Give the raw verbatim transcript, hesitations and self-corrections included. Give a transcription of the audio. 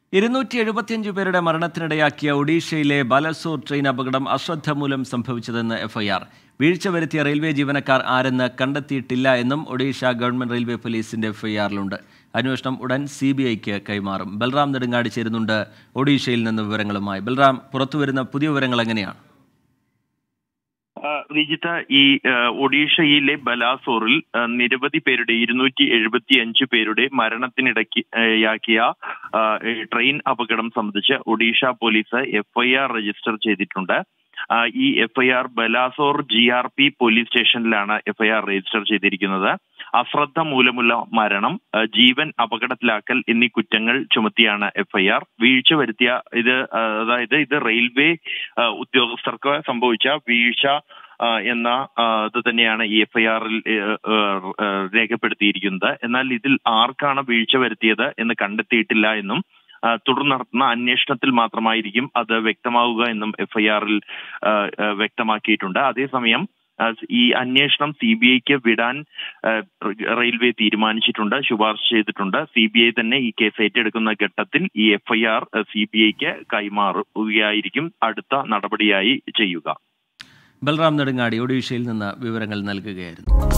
ഇരുന്നൂറ്റി എഴുപത്തിയഞ്ച് പേരുടെ മരണത്തിനിടയാക്കിയ ഒഡീഷയിലെ ബാലസോർ ട്രെയിൻ അപകടം അശ്രദ്ധ മൂലം സംഭവിച്ചതെന്ന് എഫ്ഐആർ. വീഴ്ച വരുത്തിയ റെയിൽവേ ജീവനക്കാർ ആരെന്ന് കണ്ടെത്തിയിട്ടില്ല എന്നും ഒഡീഷ ഗവൺമെന്റ് റെയിൽവേ പോലീസിന്റെ എഫ്ഐആറിലുണ്ട്. അന്വേഷണം ഉടൻ സി ബി ഐക്ക് കൈമാറും. ബൽറാം നെടുങ്ങാടി ചേരുന്നുണ്ട് ഒഡീഷയിൽ നിന്ന് വിവരങ്ങളുമായി. ബൽറാം, പുറത്തുവരുന്ന പുതിയ വിവരങ്ങൾ എങ്ങനെയാണ്? വിജിത്ത, ഈ ഒഡീഷയിലെ ബലാസോറിൽ നിരവധി പേരുടെ ഇരുന്നൂറ്റി എഴുപത്തി അഞ്ച് പേരുടെ മരണത്തിനിടയ്ക്ക് യാക്കിയ ട്രെയിൻ അപകടം സംബന്ധിച്ച് ഒഡീഷ പോലീസ് എഫ്ഐആർ രജിസ്റ്റർ ചെയ്തിട്ടുണ്ട്. ഈ FIR Balasore G R P police സ്റ്റേഷനിലാണ് എഫ്ഐആർ രജിസ്റ്റർ ചെയ്തിരിക്കുന്നത്. അശ്രദ്ധ മൂലമുള്ള മരണം, ജീവൻ അപകടത്തിലാക്കൽ എന്നീ കുറ്റങ്ങൾ ചുമത്തിയാണ് എഫ്ഐആർ. വീഴ്ച വരുത്തിയ ഇത് അതായത് ഇത് റെയിൽവേ ഉദ്യോഗസ്ഥർക്ക് സംഭവിച്ച വീഴ്ച എന്ന ഇത് തന്നെയാണ് ഈ എഫ്ഐആറിൽ രേഖപ്പെടുത്തിയിരിക്കുന്നത്. എന്നാൽ ഇതിൽ ആർക്കാണ് വീഴ്ച വരുത്തിയത് എന്ന് കണ്ടെത്തിയിട്ടില്ല എന്നും തുടർന്ന് നടത്തുന്ന അന്വേഷണത്തിൽ മാത്രമായിരിക്കും അത് വ്യക്തമാവുക എന്നും എഫ്ഐആറിൽ വ്യക്തമാക്കിയിട്ടുണ്ട്. അതേസമയം ഈ അന്വേഷണം സി ബി ഐക്ക് വിടാൻ റെയിൽവേ തീരുമാനിച്ചിട്ടുണ്ട്, ശുപാർശ ചെയ്തിട്ടുണ്ട്. സി ബി ഐ തന്നെ ഈ കേസ് ഏറ്റെടുക്കുന്ന ഘട്ടത്തിൽ ഈ എഫ്ഐആർ സി ബി ഐക്ക് കൈമാറുകയായിരിക്കും അടുത്ത നടപടിയായി ചെയ്യുക. ബൽറാം നെടുങ്ങാടി ഒഡീഷയിൽ നിന്ന് വിവരങ്ങൾ നൽകുകയായിരുന്നു.